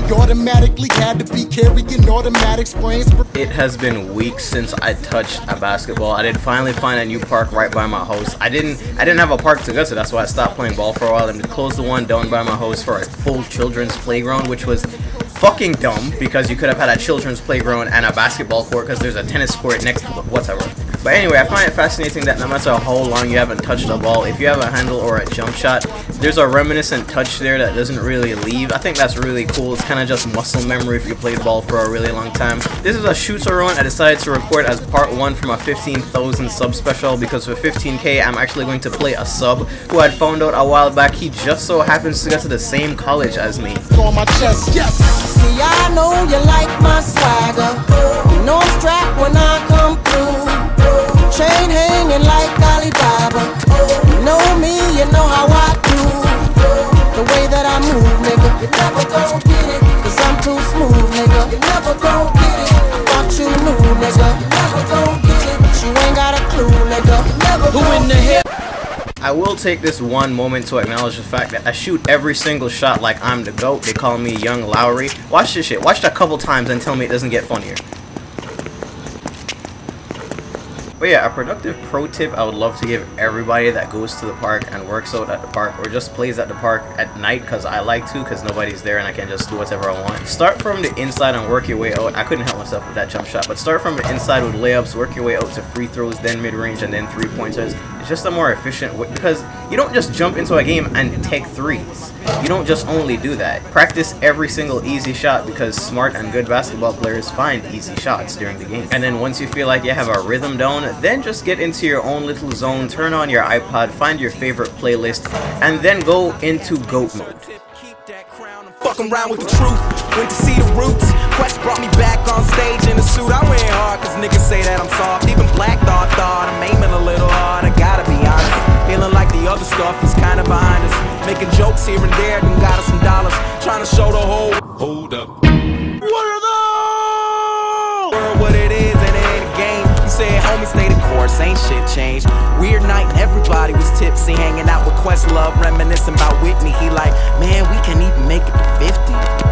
automatically had to be carrying automatic sprains. It has been weeks since I touched a basketball. I did finally find a new park right by my house. I didn't have a park to go to, that's why I stopped playing ball for a while and closed the one down by my house for a full children's playground, which was fucking dumb because you could have had a children's playground and a basketball court because there's a tennis court next to it, whatever. But anyway, I find it fascinating that no matter how long you haven't touched a ball, if you have a handle or a jump shot, there's a reminiscent touch there that doesn't really leave. I think that's really cool. It's kind of just muscle memory if you played ball for a really long time. This is a shoot-around I decided to record as part 1 from a 15,000 sub special because for 15k I'm actually going to play a sub who I'd found out a while back he just so happens to go to the same college as me. On my chest, yes. See, I know you like my swagger. You know I'm strapped when I come through. Chain hanging like Alibaba. You know me, you know how I do. The way that I move, nigga. You never gon' get it, cause I'm too smooth, nigga. You never gon' get it, I thought you knew, nigga. You never gon' get it, but you ain't got a clue, nigga. You never Who in the hell? I will take this one moment to acknowledge the fact that I shoot every single shot like I'm the GOAT. They call me Young Lowry. Watch this shit. Watch it a couple times and tell me it doesn't get funnier. But yeah, a productive pro tip I would love to give everybody that goes to the park and works out at the park or just plays at the park at night, because I like to, because nobody's there and I can just do whatever I want. Start from the inside and work your way out. I couldn't help myself with that jump shot, but start from the inside with layups, work your way out to free throws, then mid-range, and then three-pointers. It's just a more efficient way, because you don't just jump into a game and take threes. You don't just only do that. Practice every single easy shot, because smart and good basketball players find easy shots during the game. And then once you feel like you have a rhythm down, then just get into your own little zone, turn on your iPod, find your favorite playlist, and then go into GOAT mode. Fucking around with the truth, went to see the roots. Quest brought me back on stage in a suit. I went hard cause niggas say that I'm soft. Even Black thought I'm aiming a little hard, I gotta be honest. Feeling like the other stuff is kinda behind us. Making jokes here and there, then got us some dollars. Trying to show the whole hold up. What are those? World what it is and it ain't a game. You said homie stay the course, ain't shit changed. Weird night and everybody was tipsy, hanging out with Questlove, reminiscing about Whitney. He like, man, we can't even make it to 50.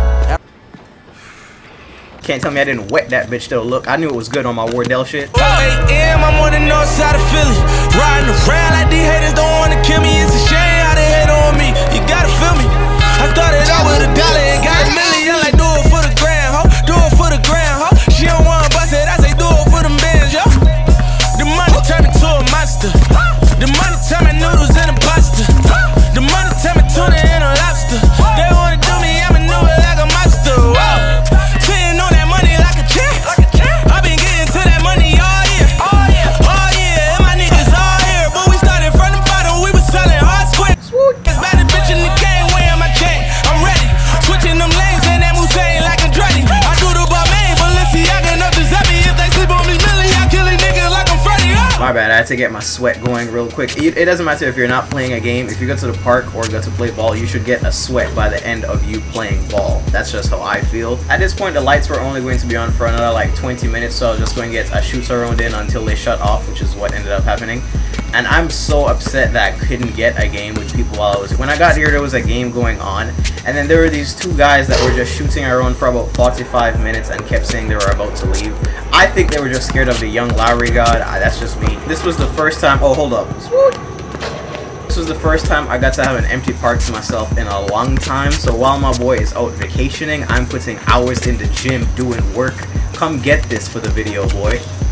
Can't tell me I didn't wet that bitch though. Look, I knew it was good on my Wardell shit. 4 a.m. I'm on the north side of Philly, riding around like these haters don't wanna kill me. It's a shame how they hate on me. You gotta feel me. I started out with $1 and got $1 million. Like, do it for the gram, ho. Do it for the gram, ho. She don't wanna bust it, I say do it for the bands, yo. The money turned me to a monster. The money turned me noodles in a pasta. The money turned me tuna in a lobster. They wanna do me, I'ma know it like a monster. Whoa. Sitting on that money like a champ. I've been getting to that money all year. Oh yeah, and my niggas all here. But we started from the bottom, we was selling hard square. It's bad bitch in the game, wearing my chain. I'm ready. Switching them lanes in that Moussain like a Andretti. I do the Balmain, Balenciaga enough to zap me. If they sleep on me, Millie, I kill these niggas like I'm Freddy. My bad, I had to get my sweat going real quick. It doesn't matter if you're not playing a game. If you go to the park or go to play ball, you should get a sweat by the end of you playing ball. That's just how I feel. At this point, the lights were only going to be on for another like 20 minutes, so I was just going to get a shoot-around in until they shut off, which is what ended up happening. And I'm so upset that I couldn't get a game with people while I was... When I got here, there was a game going on, and then there were these two guys that were just shooting around for about 45 minutes and kept saying they were about to leave. I think they were just scared of the Young Lowry god. That's just me. This was the first time... Oh, hold up. This was the first time I got to have an empty park to myself in a long time, so while my boy is out vacationing, I'm putting hours in the gym doing work. Come get this for the video, boy.